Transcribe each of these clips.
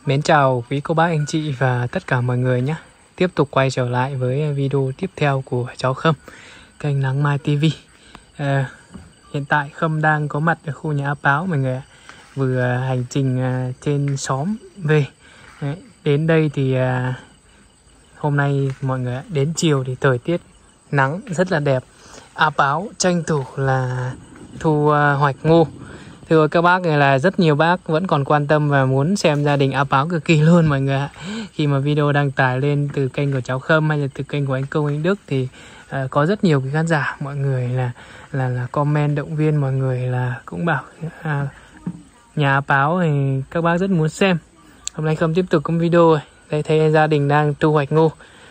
Mến chào quý cô bác anh chị và tất cả mọi người nhé. Tiếp tục quay trở lại với video tiếp theo của cháu Khâm, kênh Nắng Mai TV. Hiện tại Khâm đang có mặt ở khu nhà áp báo mọi người ạ. Vừa hành trình trên xóm về. Đến đây thì hôm nay mọi người ạ, đến chiều thì thời tiết nắng rất là đẹp. Áp báo tranh thủ là thu hoạch ngô. Thưa các bác là rất nhiều bác vẫn còn quan tâm và muốn xem gia đình áp báo cực kỳ luôn mọi người ạ. Khi mà video đăng tải lên từ kênh của cháu Khâm hay là từ kênh của anh Công anh Đức thì có rất nhiều cái khán giả mọi người là comment động viên mọi người là cũng bảo nhà áp báo thì các bác rất muốn xem. Hôm nay Khâm tiếp tục có video rồi. Đây thấy gia đình đang thu hoạch ngô.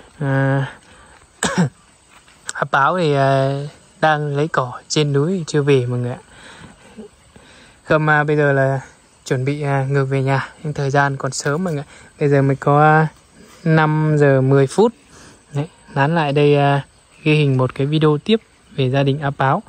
Áp báo thì đang lấy cỏ trên núi chưa về mọi người ạ. Khâm bây giờ là chuẩn bị ngược về nhà, nhưng thời gian còn sớm mọi người. Bây giờ mới có 5 giờ 10 phút. Đấy, nán lại đây ghi hình một cái video tiếp về gia đình áp báo.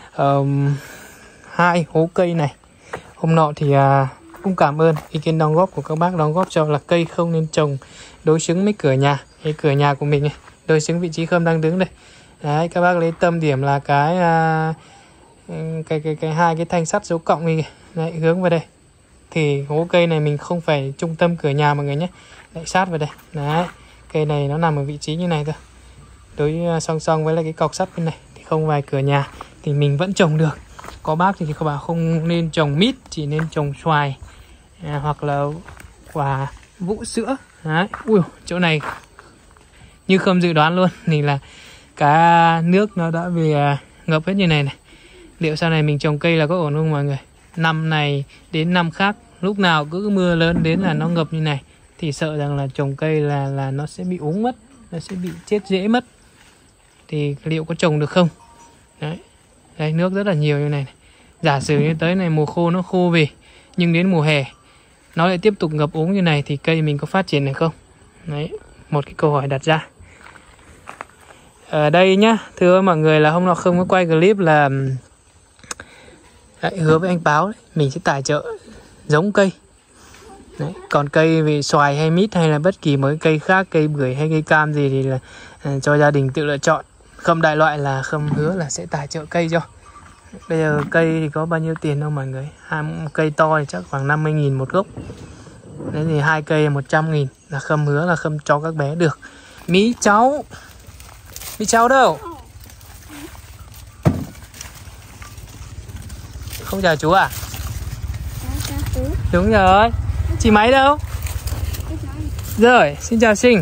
2 hố cây này. Hôm nọ thì cũng cảm ơn ý kiến đóng góp của các bác đóng góp cho là cây không nên trồng đối xứng với cửa nhà. Cái cửa nhà của mình này, đối xứng vị trí Khâm đang đứng đây. Đấy, các bác lấy tâm điểm là cái hai cái thanh sắt dấu cộng này, đấy, hướng vào đây thì hố cây này mình không phải trung tâm cửa nhà mọi người nhé, lại sát vào đây. Đấy, cây này nó nằm ở vị trí như này thôi, đối song song với lại cái cọc sắt bên này thì không vào cửa nhà thì mình vẫn trồng được. Có bác thì các bạn không nên trồng mít, chỉ nên trồng xoài hoặc là quả vũ sữa. Đấy, ui chỗ này như không dự đoán luôn thì là cả nước nó đã bị ngập hết như này này. Liệu sau này mình trồng cây là có ổn không mọi người? Năm này đến năm khác lúc nào cứ mưa lớn đến là nó ngập như này thì sợ rằng là trồng cây là nó sẽ bị úng mất, nó sẽ bị chết rễ mất. Thì liệu có trồng được không? Đấy, đây nước rất là nhiều như này. Giả sử như tới này mùa khô nó khô về, nhưng đến mùa hè nó lại tiếp tục ngập úng như này thì cây mình có phát triển được không? Đấy, một cái câu hỏi đặt ra. Ở đây nhá, thưa mọi người là hôm nọ không có quay clip là hứa với anh Báo đấy, mình sẽ tài trợ giống cây. Đấy, còn cây về xoài hay mít hay là bất kỳ một cây khác, cây bưởi hay cây cam gì thì là cho gia đình tự lựa chọn. Không đại loại là Khâm hứa là sẽ tài trợ cây cho. Bây giờ cây thì có bao nhiêu tiền đâu mọi người. Cây to thì chắc khoảng 50.000 một gốc. Đấy thì 2 cây 100.000 là Khâm hứa là Khâm cho các bé được. Mỹ cháu đâu? Không chào chú à? Đúng rồi. Chị Máy đâu? Rồi, xin chào Sinh.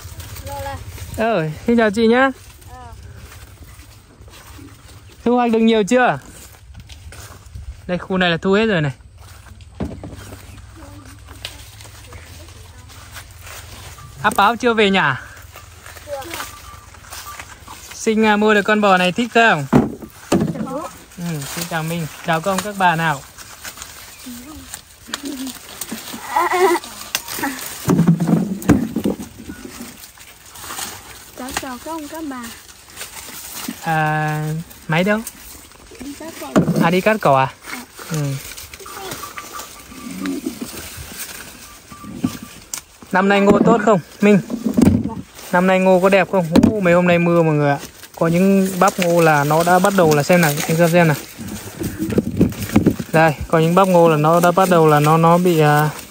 Xin chào chị nhá. Thu hoạch được nhiều chưa? Đây khu này là thu hết rồi này. Áp báo chưa về nhà? Sinh mua được con bò này thích không? Xin chào Minh, chào công các bà nào. Chào công các bà. Máy đâu? Đi cắt cỏ à? Năm nay ngô tốt không Minh? Năm nay ngô có đẹp không? Mấy hôm nay mưa mọi người ạ. Có những bắp ngô là nó đã bắt đầu là xem nào, anh xem nào. Đây, có những bắp ngô là nó đã bắt đầu là nó bị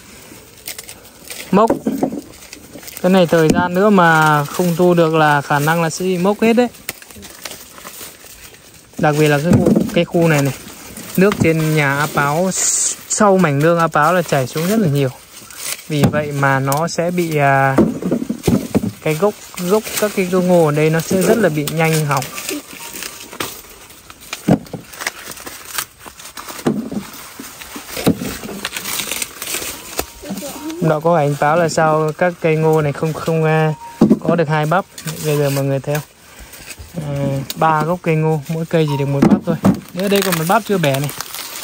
mốc. Cái này thời gian nữa mà không thu được là khả năng là sẽ bị mốc hết đấy. Đặc biệt là cái khu này này. Nước trên nhà áp báo, sau mảnh nương áp báo là chảy xuống rất là nhiều. Vì vậy mà nó sẽ bị cái gốc các cái ngô ở đây nó sẽ rất là bị nhanh hỏng. Đó có anh Báo là sao các cây ngô này không có được 2 bắp. Bây giờ mọi người theo 3 gốc cây ngô, mỗi cây chỉ được 1 bắp thôi. Ở đây còn 1 bắp chưa bẻ này.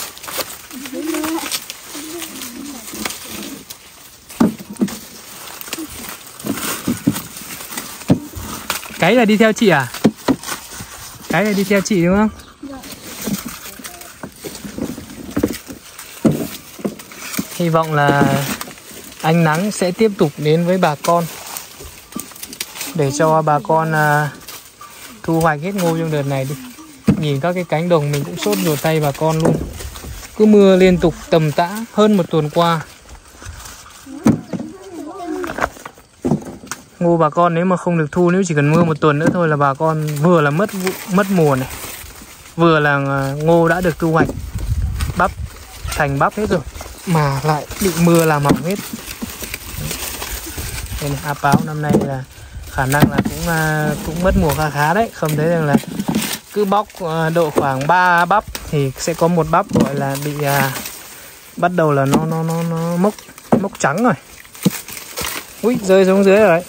Cái là đi theo chị à? Cái là đi theo chị đúng không? Dạ. Hy vọng là ánh nắng sẽ tiếp tục đến với bà con để cho bà con thu hoạch hết ngô trong đợt này đi. Nhìn các cái cánh đồng mình cũng sốt ruột tay bà con luôn. Cứ mưa liên tục tầm tã hơn một tuần qua. Ngô bà con nếu mà không được thu, nếu chỉ cần mưa một tuần nữa thôi là bà con vừa là mất mùa này, vừa là ngô đã được thu hoạch bắp thành bắp hết rồi mà lại bị mưa làm hỏng hết. Đây này, A Páo năm nay là khả năng là cũng mất mùa khá khá đấy. Không thấy rằng là cứ bóc độ khoảng 3 bắp thì sẽ có một bắp gọi là bị bắt đầu là nó mốc trắng rồi. Ui, rơi xuống dưới rồi đấy.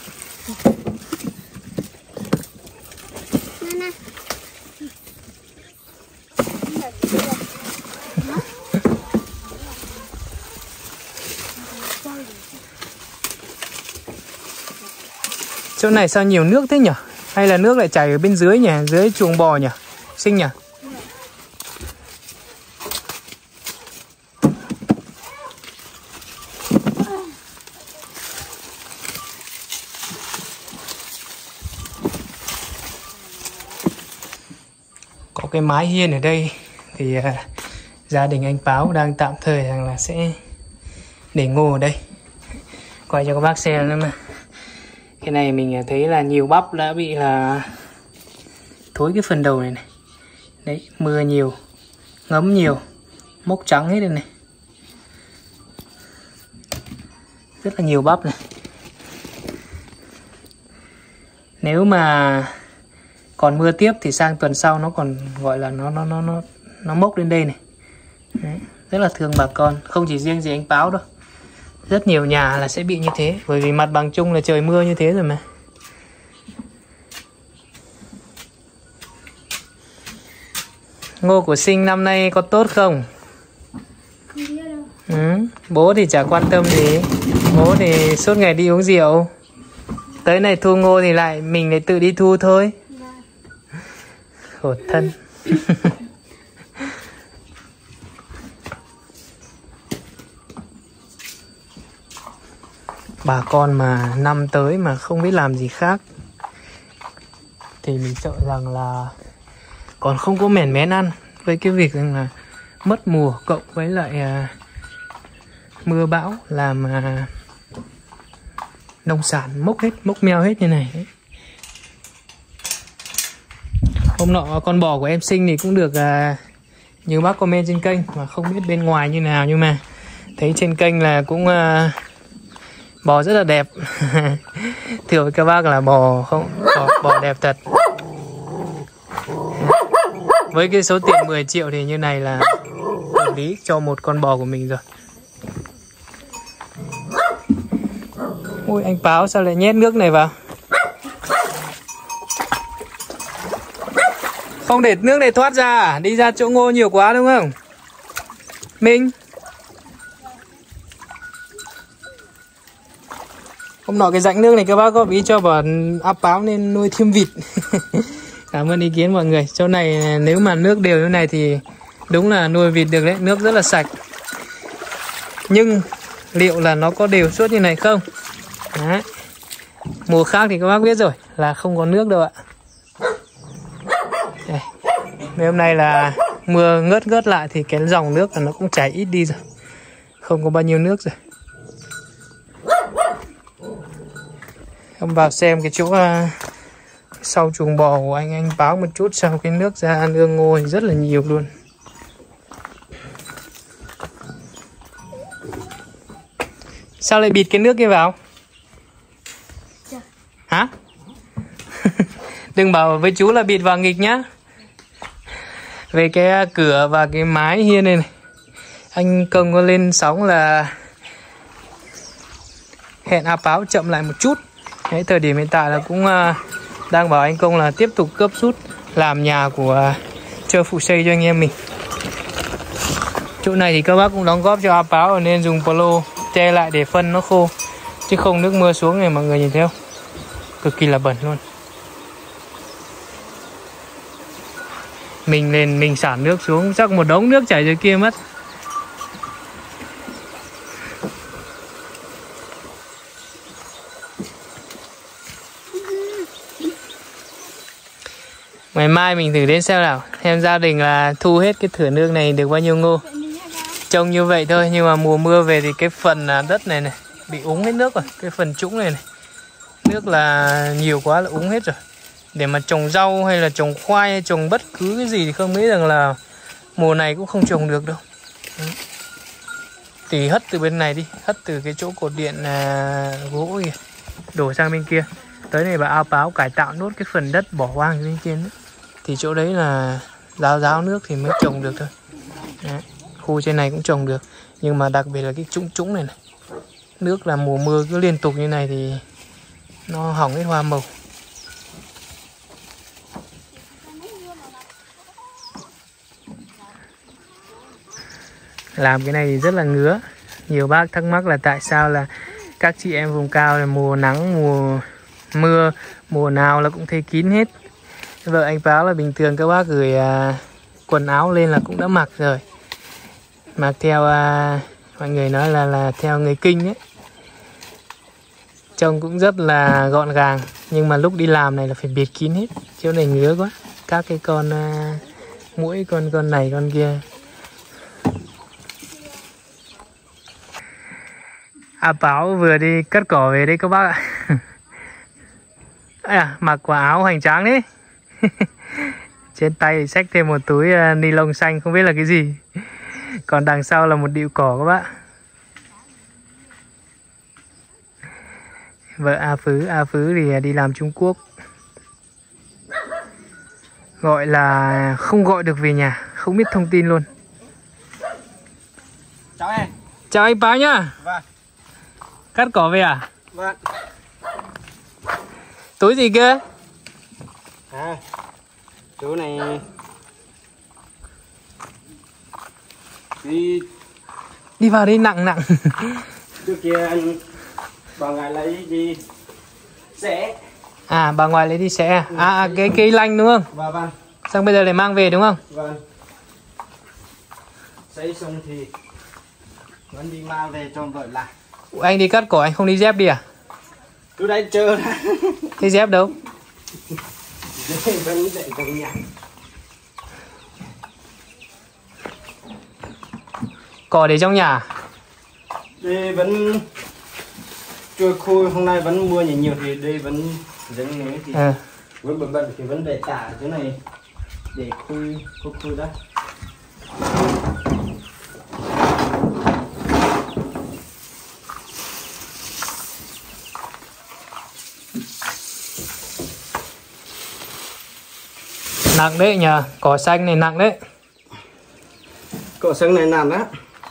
Chỗ này sao nhiều nước thế nhỉ? Hay là nước lại chảy ở bên dưới nhỉ? Dưới chuồng bò nhỉ? Xinh nhỉ? Có cái mái hiên ở đây thì gia đình anh Páo đang tạm thời rằng là sẽ để ngô ở đây. Quay cho các bác xem nữa mà. Cái này mình thấy là nhiều bắp đã bị là thối cái phần đầu này này. Đấy, mưa nhiều, ngấm nhiều, mốc trắng hết rồi này. Rất là nhiều bắp này. Nếu mà còn mưa tiếp thì sang tuần sau nó còn gọi là nó mốc lên đây này. Đấy, rất là thương bà con, không chỉ riêng gì anh Páo đâu. Rất nhiều nhà là sẽ bị như thế, bởi vì mặt bằng chung là trời mưa như thế rồi mà. Ngô của Sinh năm nay có tốt không? Không biết đâu. Bố thì chả quan tâm gì. Bố thì suốt ngày đi uống rượu. Tới này thu ngô thì lại mình lại tự đi thu thôi. Khổ thân. Bà con mà năm tới mà không biết làm gì khác thì mình sợ rằng là còn không có mẻn mén ăn. Với cái việc rằng là mất mùa cộng với lại mưa bão làm nông sản mốc meo hết như này. Hôm nọ con bò của em Sinh thì cũng được nhiều bác comment trên kênh, mà không biết bên ngoài như nào, nhưng mà thấy trên kênh là cũng bò rất là đẹp. Thưa với các bác là bò đẹp thật. Với cái số tiền 10 triệu thì như này là hợp lý cho một con bò của mình rồi. Ui, anh Páo sao lại nhét nước này vào? Không để nước này thoát ra à? Đi ra chỗ ngô nhiều quá đúng không? Minh. Hôm nọ cái rãnh nước này các bác có ý cho vào A Páo nên nuôi thêm vịt. Cảm ơn ý kiến mọi người. Chỗ này nếu mà nước đều như này thì đúng là nuôi vịt được đấy. Nước rất là sạch. Nhưng liệu là nó có đều suốt như này không? Đấy. Mùa khác thì các bác biết rồi là không có nước đâu ạ. Đây. Mấy hôm nay là mưa ngớt lại thì cái dòng nước là nó cũng chảy ít đi rồi. Không có bao nhiêu nước rồi. Em vào xem cái chỗ sau chuồng bò của anh Páo một chút. Sau cái nước ra nương ngô rất là nhiều luôn. Sao lại bịt cái nước kia vào? Hả? Đừng bảo với chú là bịt vào nghịch nhá. Về cái cửa và cái mái hiên này này, anh Công có lên sóng là hẹn A Páo chậm lại một chút. Đấy, thời điểm hiện tại là cũng đang bảo anh Công là tiếp tục cấp rút làm nhà của chơi phụ xây cho anh em mình. Chỗ này thì các bác cũng đóng góp cho A Páo nên dùng polo che lại để phân nó khô, chứ không nước mưa xuống này mọi người nhìn thấy không, cực kỳ là bẩn luôn. Mình lên mình xả nước xuống chắc một đống nước chảy dưới kia mất. Ngày mai mình thử đến xem nào. Em gia đình là thu hết cái thửa nước này được bao nhiêu ngô. Trông như vậy thôi, nhưng mà mùa mưa về thì cái phần đất này này bị úng hết nước rồi. Cái phần trũng này này, nước là nhiều quá là úng hết rồi. Để mà trồng rau hay là trồng khoai hay trồng bất cứ cái gì thì không nghĩ rằng là mùa này cũng không trồng được đâu. Thì hất từ bên này đi, hất từ cái chỗ cột điện gỗ kìa, đổ sang bên kia. Tới này bà ao páo cải tạo nốt cái phần đất bỏ hoang bên trên nữa. Thì chỗ đấy là ráo nước thì mới trồng được thôi. Đấy. Khu trên này cũng trồng được, nhưng mà đặc biệt là cái trũng này này, nước là mùa mưa cứ liên tục như này thì nó hỏng cái hoa màu. Làm cái này thì rất là ngứa. Nhiều bác thắc mắc là tại sao là các chị em vùng cao là mùa nắng, mùa mưa, mùa nào là cũng thấy kín hết. Vợ anh Báo là bình thường các bác gửi quần áo lên là cũng đã mặc rồi. Mặc theo mọi người nói là theo người Kinh ấy. Trông cũng rất là gọn gàng, nhưng mà lúc đi làm này là phải bịt kín hết. Chỗ này ngứa quá. Các cái con muỗi, con này con kia. Báo vừa đi cắt cỏ về đây các bác ạ. Mặc quả áo hoành tráng đấy. Trên tay xách thêm một túi ni lông xanh không biết là cái gì. Còn đằng sau là một điệu cỏ các bác. Vợ A Phứ thì đi làm Trung Quốc. Gọi là không gọi được về nhà, không biết thông tin luôn. Chào em. Chào anh Báo nhá. Vâng. Cắt cỏ về à? Vâng. Túi gì kia? Chỗ này đi vào đi, nặng. trước kia anh bà ngài lấy đi xẻ. Bà ngoài lấy đi xẻ cái cây lanh đúng không? Vâng. Xong bây giờ lại mang về đúng không? Vâng. Xấy xong thì vẫn đi mang về cho vợ lại. Anh đi cắt cỏ anh không đi dép đi à? Tôi đây chờ. Thế dép đâu? Vẫn để trong nhà. Cỏ để trong nhà. Đây vẫn trôi khôi, hôm nay vẫn mua nhiều thì đây vẫn giống này thì vẫn bận thì vẫn để tả chỗ này để khui đó. Nặng đấy nhờ, cỏ xanh này nặng đấy. Cỏ xanh này nặng á.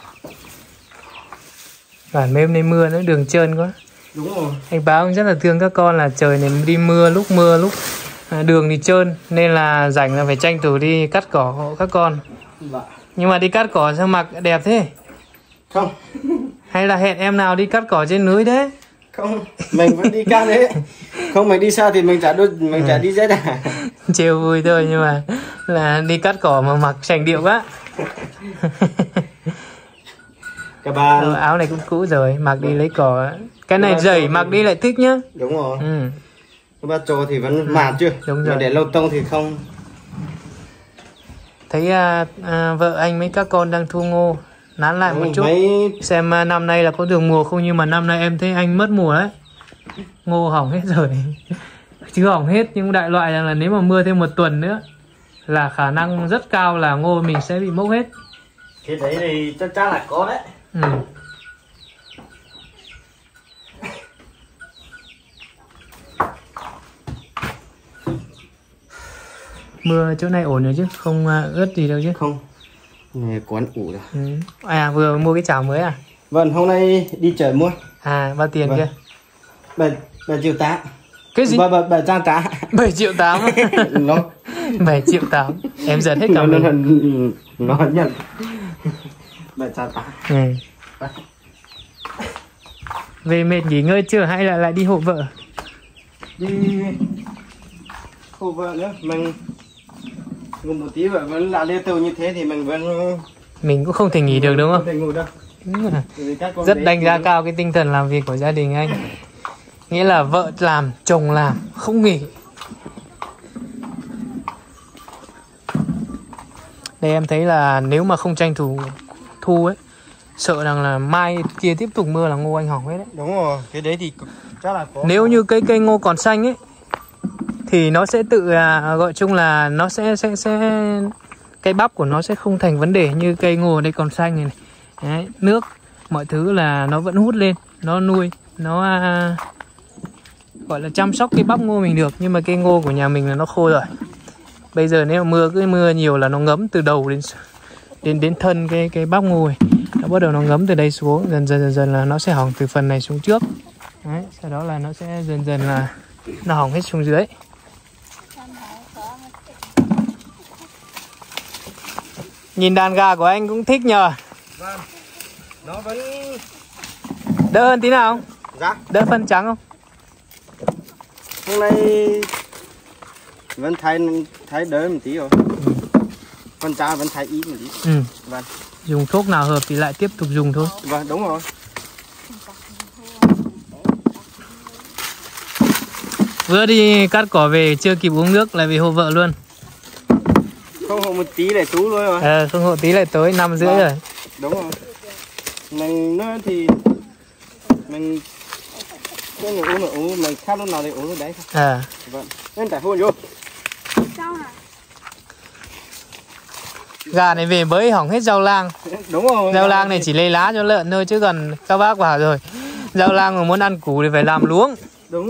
Bản mêm nay mưa nữa, đường trơn quá. Đúng rồi. Anh Báo rất là thương các con là trời này đi mưa lúc đường thì trơn, nên là rảnh là phải tranh thủ đi cắt cỏ hộ các con. Vâng. Nhưng mà đi cắt cỏ sao mặc đẹp thế? Không. Hay là hẹn em nào đi cắt cỏ trên núi đấy? Không, mình vẫn đi cắt đấy. Không, mình đi xa thì mình chả đi dễ à. Trêu vui thôi, nhưng mà là đi cắt cỏ mà mặc sành điệu quá. Các bạn áo này cũng cũ rồi, mặc đi lấy cỏ. Cái này dày mặc đi lại thích nhá. Đúng rồi. Các bạn trò thì vẫn màn chưa? Đúng rồi. Mà để lâu tông thì không. Thấy vợ anh mấy các con đang thu ngô, nán lại một chút xem năm nay là có được mùa không, nhưng mà năm nay em thấy anh mất mùa đấy. Ngô hỏng hết rồi. Chứ hỏng hết, nhưng đại loại là nếu mà mưa thêm một tuần nữa là khả năng rất cao là ngô mình sẽ bị mốc hết. Cái đấy thì chắc chắn là có đấy. Mưa chỗ này ổn rồi chứ, không ướt gì đâu chứ. Không, này quán ủ rồi. Vừa mua cái chảo mới à? Vâng, hôm nay đi chợ mua. Bao tiền kia? 7 triệu 8. Cái gì? 708. 7 triệu 8 Nó 7 triệu 8. Em giật hết cả mình. Nó nhận 708. Về mệt nghỉ ngơi chưa hay là lại đi hộ vợ? Đi hộ vợ nữa. Mình ngủ một tí vợ vẫn là liên tục như thế thì mình cũng không thể nghỉ được đúng không? Không thể ngủ đâu. Rất đánh giá cao cái tinh thần làm việc của gia đình anh. Nghĩa là vợ làm, chồng làm, không nghỉ. Đây em thấy là nếu mà không tranh thủ thu ấy, sợ rằng là mai kia tiếp tục mưa là ngô anh hỏng hết đấy. Đúng rồi, cái đấy thì chắc là có. Nếu như cây ngô còn xanh ấy thì nó sẽ tự gọi chung là nó sẽ cây bắp của nó sẽ không thành vấn đề như cây ngô ở đây còn xanh này, đấy, nước mọi thứ là nó vẫn hút lên, nó nuôi, nó gọi là chăm sóc cây bắp ngô mình được. Nhưng mà cây ngô của nhà mình là nó khô rồi. Bây giờ nếu mà mưa nhiều là nó ngấm từ đầu đến thân cái bắp ngô này. Nó bắt đầu nó ngấm từ đây xuống, dần là nó sẽ hỏng từ phần này xuống trước. Đấy, sau đó là nó sẽ dần là nó hỏng hết xuống dưới. Nhìn đàn gà của anh cũng thích nhờ. Vâng. Nó vẫn đỡ hơn tí nào không? Dạ. Đỡ phân trắng không? Hôm nay vẫn thấy đỡ một tí rồi. Phân trắng vẫn thấy ít một tí. Vâng. Dùng thuốc nào hợp thì lại tiếp tục dùng thôi. Vâng, đúng rồi. Vừa đi cắt cỏ về chưa kịp uống nước lại về hộ vợ luôn. Không hộ một tí lại tú luôn rồi. Không hộ tí lại tối 5 rưỡi rồi. Đúng rồi. Mình nữa thì mình cái người uống mình khát lúc nào thì uống lúc đấy thôi. Vâng. Nên tại hôn vô. Gà này về mới hỏng hết rau lang. Đúng rồi. Rau lang này chỉ lấy lá cho lợn thôi, chứ còn các bác bảo rồi, rau lang mà muốn ăn củ thì phải làm luống. Đúng.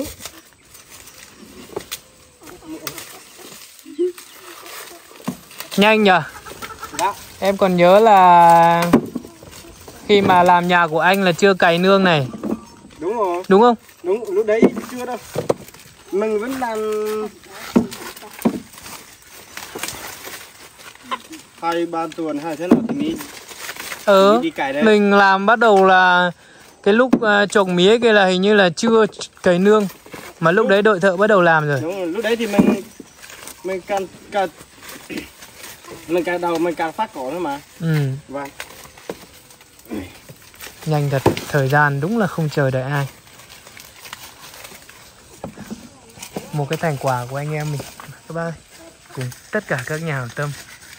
Nhanh nhờ. Dạ. Em còn nhớ là khi mà làm nhà của anh là chưa cày nương này. Đúng rồi. Đúng không? Đúng, lúc đấy chưa đâu. Mình vẫn làm 2-3 tuần hay thế nào thì mình đi cày đây. Mình làm bắt đầu là cái lúc trồng mía kia là hình như là chưa cày nương, mà lúc đấy đội thợ bắt đầu làm rồi. Đúng rồi, lúc đấy thì mình cài đầu mình cài phát cỏ nữa mà. Vâng. Nhanh thật, thời gian đúng là không chờ đợi ai. Một cái thành quả của anh em mình các bác ơi, cùng tất cả các nhà hảo tâm.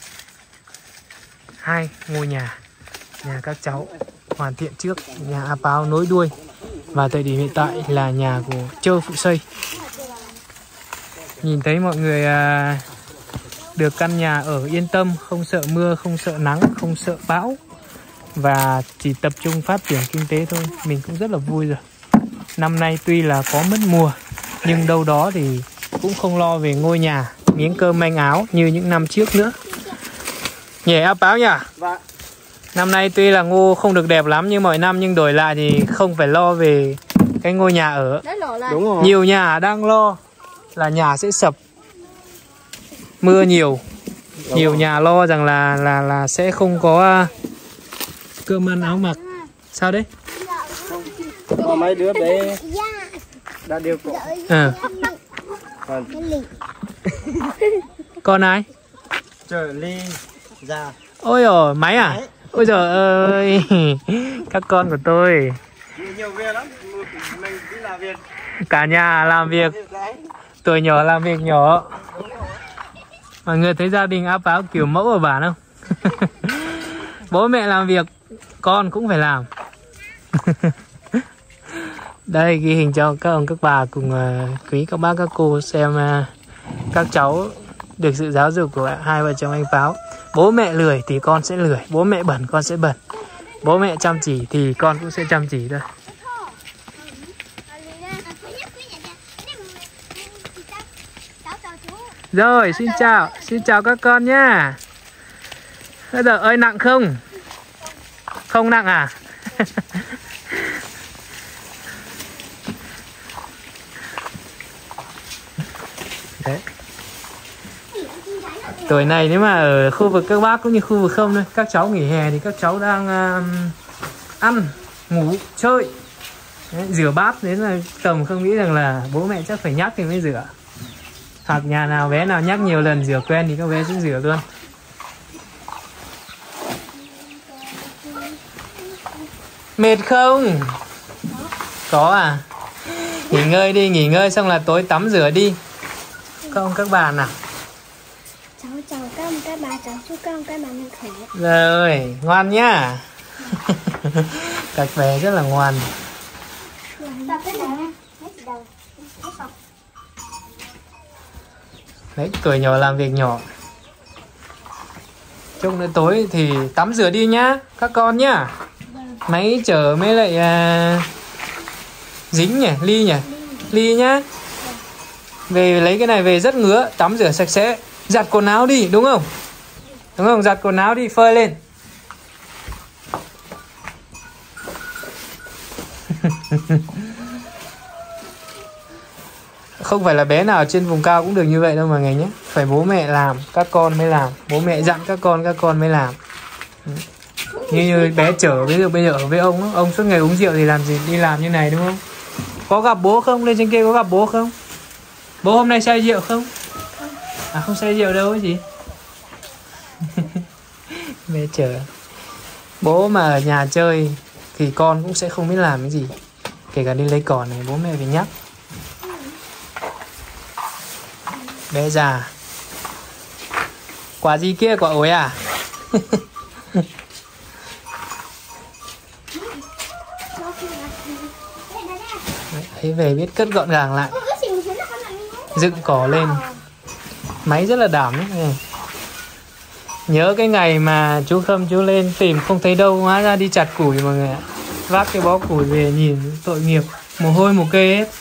2 ngôi nhà các cháu hoàn thiện trước, nhà A Páo nối đuôi, và thời điểm hiện tại là nhà của Trơ phụ xây. Nhìn thấy mọi người được căn nhà ở yên tâm, không sợ mưa, không sợ nắng, không sợ bão, và chỉ tập trung phát triển kinh tế thôi, mình cũng rất là vui rồi. Năm nay tuy là có mất mùa, nhưng đâu đó thì cũng không lo về ngôi nhà, miếng cơm manh áo như những năm trước nữa. Nhỉ A Páo nhỉ? Vâng. Năm nay tuy là ngô không được đẹp lắm như mọi năm, nhưng đổi lại thì không phải lo về cái ngôi nhà ở. Đúng rồi. Nhiều nhà đang lo là nhà sẽ sập, mưa nhiều. Nhiều nhà lo rằng là sẽ không có cơm ăn áo mặc. Sao đấy? Có mấy đứa bé đã điều cổ. Con ai? Trời Ly ra. Ôi dồi, máy à? Ôi trời ơi, các con của tôi. Nhiều việc lắm, mình đi làm việc. Cả nhà làm việc, tuổi nhỏ làm việc nhỏ. Mọi người thấy gia đình A Páo kiểu mẫu ở bản không? Bố mẹ làm việc, con cũng phải làm. Đây ghi hình cho các ông các bà cùng quý các bác các cô xem các cháu được sự giáo dục của hai vợ chồng anh Páo. Bố mẹ lười thì con sẽ lười, bố mẹ bẩn con sẽ bẩn, bố mẹ chăm chỉ thì con cũng sẽ chăm chỉ thôi. Rồi, xin chào các con nhá. Bây giờ ơi nặng không? Không nặng à? Đấy. Tuổi này nếu mà ở khu vực các bác cũng như khu vực không thôi, các cháu nghỉ hè thì các cháu đang ăn, ngủ, chơi. Đấy, rửa bát đến là tầm không nghĩ rằng là bố mẹ chắc phải nhắc thì mới rửa. Hoặc nhà nào bé nào nhắc nhiều lần rửa quen thì các bé sẽ rửa luôn. Mệt không? Có à? Nghỉ ngơi đi, nghỉ ngơi xong là tối tắm rửa đi. Các ông các bà nào? Cháu chào các ông các bà, cháu chúc các con cái mà mình khỏe. Rồi, ngoan nhá. Các bé rất là ngoan. Đấy, tuổi nhỏ làm việc nhỏ. Chút nữa tối thì tắm rửa đi nhá, các con nhá. Máy chở mới lại dính nhỉ, ly nhỉ, ly nhá. Về lấy cái này về rất ngứa, tắm rửa sạch sẽ, giặt quần áo đi, đúng không? Đúng không? Giặt quần áo đi, phơi lên. Không phải là bé nào trên vùng cao cũng được như vậy đâu mà người nhé. Phải bố mẹ làm, các con mới làm. Bố mẹ dặn các con mới làm. Như bé Trở ví dụ bây giờ ở với ông suốt ngày uống rượu thì làm gì đi làm như này đúng không? Có gặp bố không? Lên trên kia có gặp bố không? Bố hôm nay say rượu không? À không say rượu đâu ấy gì. Bé Trở. Bố mà ở nhà chơi thì con cũng sẽ không biết làm cái gì. Kể cả đi lấy cỏ này bố mẹ phải nhắc. Bé già. Quả gì kia, quả ổi à? Đấy, về biết cất gọn gàng lại. Dựng cỏ lên. Máy rất là đảm đấy. Nhớ cái ngày mà chú Khâm chú lên tìm không thấy đâu, hóa ra đi chặt củi mọi người ạ. Vác cái bó củi về nhìn tội nghiệp, mồ hôi mồ kê hết.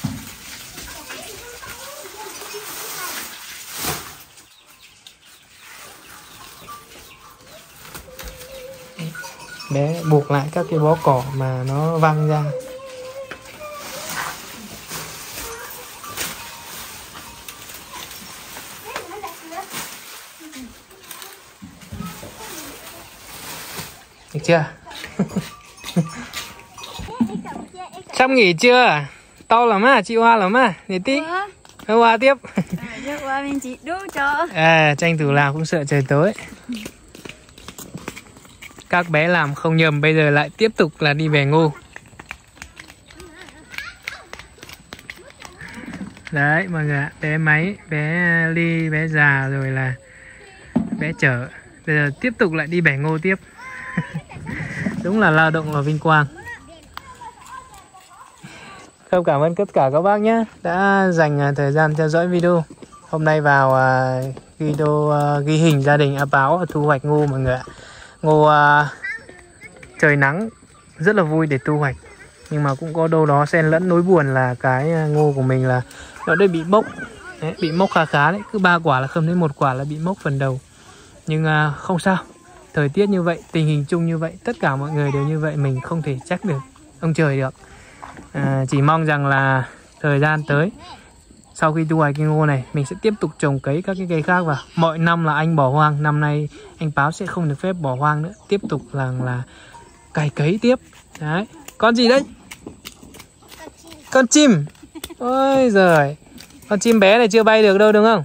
Bé buộc lại các cái bó cỏ mà nó văng ra. Được chưa? Chăm nghỉ chưa? To lắm à, chị Hoa lắm à? Để tí Hoa tiếp. Hoa mình chỉ đu cho. À, tranh thủ làm cũng sợ trời tối. Các bé làm không nhầm, bây giờ lại tiếp tục là đi bẻ ngô. Đấy mọi người ạ, bé Máy, bé Ly, bé Già rồi là bé Trở. Bây giờ tiếp tục lại đi bẻ ngô tiếp. Đúng là lao động là vinh quang. Không, cảm ơn tất cả các bác nhé đã dành thời gian theo dõi video. Hôm nay vào video ghi hình gia đình A Báo thu hoạch ngô mọi người ạ. Ngô trời nắng rất là vui để thu hoạch, nhưng mà cũng có đâu đó xen lẫn nỗi buồn là cái ngô của mình là nó đã bị mốc. Đấy, bị mốc khá đấy, cứ 3 quả là không thấy 1 quả là bị mốc phần đầu. Nhưng không sao, thời tiết như vậy, tình hình chung như vậy, tất cả mọi người đều như vậy, mình không thể trách được ông trời được. Chỉ mong rằng là thời gian tới, sau khi thu hoạch cái ngô này, mình sẽ tiếp tục trồng cấy các cái cây khác vào. Mọi năm là anh bỏ hoang, năm nay anh Báo sẽ không được phép bỏ hoang nữa, tiếp tục là cày cấy tiếp. Đấy, con gì đấy? Con chim. Ôi giời, con chim bé này chưa bay được đâu đúng không?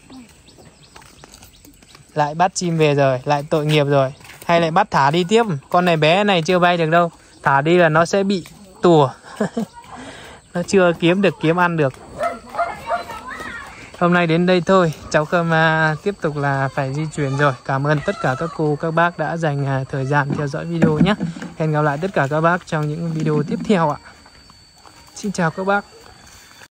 Lại bắt chim về rồi, lại tội nghiệp rồi. Hay lại bắt thả đi tiếp. Con này bé này chưa bay được đâu, thả đi là nó sẽ bị tùa. Nó chưa kiếm ăn được. Hôm nay đến đây thôi, cháu Khâm tiếp tục là phải di chuyển rồi. Cảm ơn tất cả các cô, các bác đã dành thời gian theo dõi video nhé. Hẹn gặp lại tất cả các bác trong những video tiếp theo ạ. Xin chào các bác.